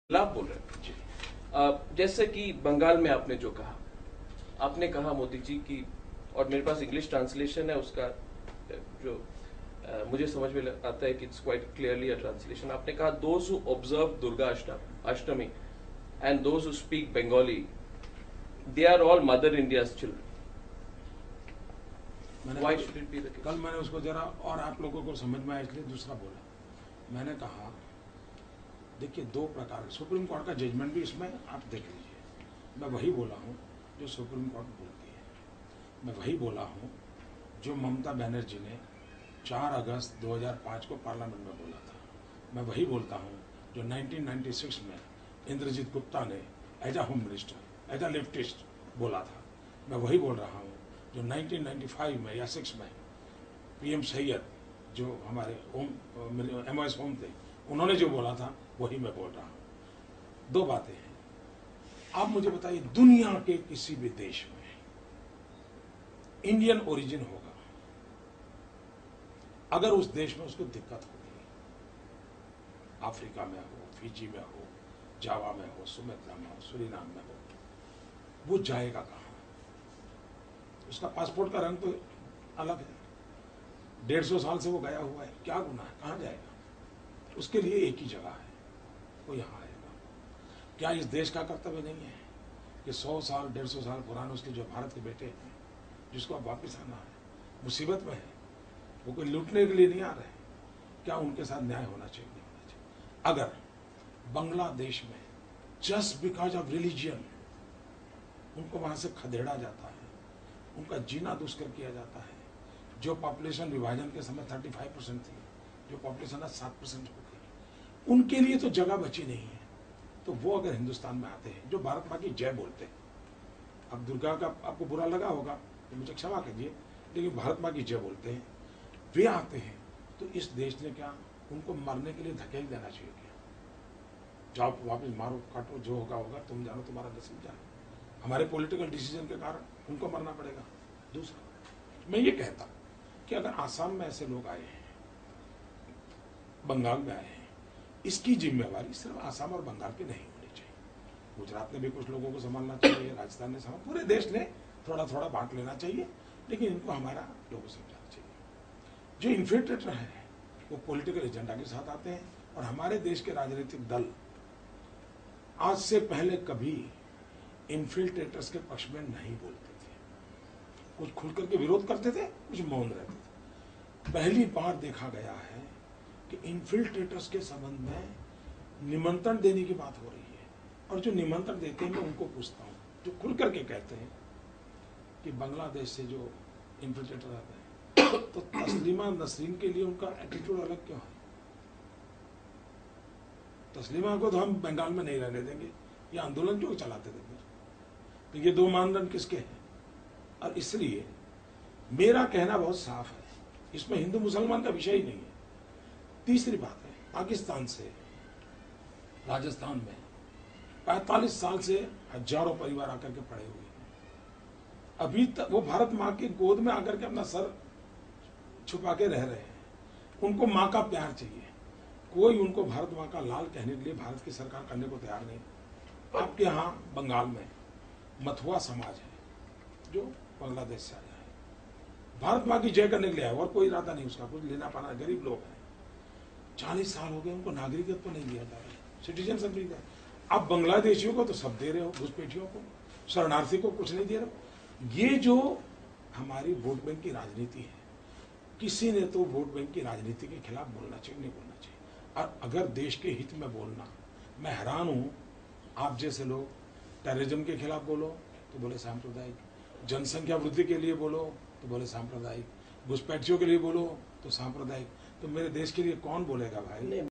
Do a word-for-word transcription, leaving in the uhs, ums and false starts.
लाभ बोल रहे हैं जी। अ, जैसे कि बंगाल में आपने जो कहा, आपने कहा मोदी जी की, और मेरे पास इंग्लिश ट्रांसलेशन है उसका, जो अ, मुझे समझ में आता है कि it's quite clearly a translation. आपने कहा those who observe Durga Ashtami and those who speak Bengali, they are all mother India's children. Why should it be the case? कल मैंने उसको जरा और आप लोगों को समझ में आया इसलिए दूसरा बोला। मैंने कहा देखिए दो प्रकार, सुप्रीम कोर्ट का जजमेंट भी इसमें आप देख लीजिए। मैं वही बोला हूँ जो सुप्रीम कोर्ट बोलती है, मैं वही बोला हूँ जो ममता बनर्जी ने चार अगस्त दो हज़ार पाँच को पार्लियामेंट में बोला था। मैं वही बोलता हूँ जो नाइनटीन नाइंटी सिक्स में इंद्रजीत गुप्ता ने as a home minister, as a leftist बोला था। मैं वही बोल रहा हूँ जो नाइनटीन नाइंटी फाइव में या सिक्स में पीएम सैयद जो हमारे होम एम एस होम थे, उन्होंने जो बोला था वही मैं बोल रहा हूँ। दो बातें हैं। आप मुझे बताइए, दुनिया के किसी भी देश में इंडियन ओरिजिन होगा, अगर उस देश में उसको दिक्कत होगी, अफ्रीका में हो, फिजी में हो, जावा में हो, सुमेत्रा में हो, सूरीनाम में हो, वो जाएगा कहाँ? उसका पासपोर्ट का रंग तो अलग है, डेढ़ सौ साल से वो गया हुआ है, क्या गुनाह है, कहाँ जाएगा? उसके लिए एक ही जगह है, वो यहाँ आएगा। क्या इस देश का कर्तव्य नहीं है कि सौ साल डेढ़ सौ साल पुराने उसके जो भारत के बेटे हैं, जिसको अब वापिस आना है, मुसीबत में है, वो कोई लूटने के लिए नहीं आ रहे, क्या उनके साथ न्याय होना चाहिए? नहीं होना चाहिए। अगर बांग्लादेश में जस्ट बिकॉज ऑफ रिलीजियन उनको वहां से खदेड़ा जाता है, उनका जीना दुष्कर किया जाता है, जो पॉपुलेशन विभाजन के समय पैंतीस परसेंट थी, जो पॉपुलेशन आज सात परसेंट हो गई, उनके लिए तो जगह बची नहीं है। तो वो अगर हिंदुस्तान में आते हैं, जो भारत माँ की जय बोलते हैं, अब दुर्गा का आपको बुरा लगा होगा तो मुझे क्षमा कीजिए, लेकिन भारत माँ की जय बोलते हैं, वे आते हैं, तो इस देश ने क्या उनको मरने के लिए धकेल देना चाहिए क्या? जाओ वापस मारो काटो, जो होगा होगा, तुम जानो तुम्हारा नसीब जानो। हमारे पॉलिटिकल डिसीजन के कारण उनको मरना पड़ेगा। दूसरा, मैं ये कहता कि अगर आसाम में ऐसे लोग आए हैं, बंगाल में आए हैं, इसकी जिम्मेवारी सिर्फ आसाम और बंगाल की नहीं होनी चाहिए। गुजरात ने भी कुछ लोगों को संभालना चाहिए, राजस्थान ने संभाल, पूरे देश ने थोड़ा थोड़ा बांट लेना चाहिए, लेकिन इनको हमारा लोगों से समझाना चाहिए। जो इन्फिल्ट्रेटर है वो पॉलिटिकल एजेंडा के साथ आते हैं, और हमारे देश के राजनीतिक दल आज से पहले कभी इन्फिल्ट्रेटर्स के पक्ष में नहीं बोलते थे। कुछ खुल करके विरोध करते थे, कुछ मौन रहते थे। पहली बार देखा गया है कि इन्फिल्ट्रेटर्स के संबंध में निमंत्रण देने की बात हो रही है, और जो निमंत्रण देते हैं मैं उनको पूछता हूँ, जो खुल करके कहते हैं कि बांग्लादेश से जो इन्फिल्ट्रेटर आते हैं, तो तस्लीमा नसरीन के लिए उनका एटीट्यूड अलग क्यों है? तस्लीमा को तो हम बंगाल में नहीं रहने देंगे, ये आंदोलन क्यों चलाते थे? तो ये दो मानदंड किसके हैं? और इसलिए मेरा कहना बहुत साफ है, इसमें हिंदू मुसलमान का विषय ही नहीं है। तीसरी बात है, पाकिस्तान से राजस्थान में पैंतालीस साल से हजारों परिवार आकर के पड़े हुए हैं, अभी तक वो भारत माँ की गोद में आकर के अपना सर छुपा के रह रहे हैं। उनको माँ का प्यार चाहिए, कोई उनको भारत माँ का लाल कहने के लिए भारत की सरकार करने को तैयार नहीं। आपके यहाँ बंगाल में मथुआ समाज है जो बांग्लादेश से आया है, भारत माँ की जय करने के लिए आया, और कोई इरादा नहीं उसका, कुछ लेना पाना, गरीब लोग हैं। चालीस साल हो गए उनको नागरिकत्व तो नहीं दिया जा रहा है, सिटीजनशिप नहीं दिया। अब बांग्लादेशियों को तो सब दे रहे हो, घुसपैठियों को, शरणार्थी को कुछ नहीं दे रहे हो। ये जो हमारी वोट बैंक की राजनीति है, किसी ने तो वोट बैंक की राजनीति के खिलाफ बोलना चाहिए, नहीं बोलना चाहिए। और अगर देश के हित में बोलना, मैं हैरान हूं, आप जैसे लोग टेररिज्म के खिलाफ बोलो तो बोले सांप्रदायिक, जनसंख्या वृद्धि के लिए बोलो तो बोले सांप्रदायिक, घुसपैठियों के लिए बोलो तो सांप्रदायिक, तो मेरे देश के लिए कौन बोलेगा भाई?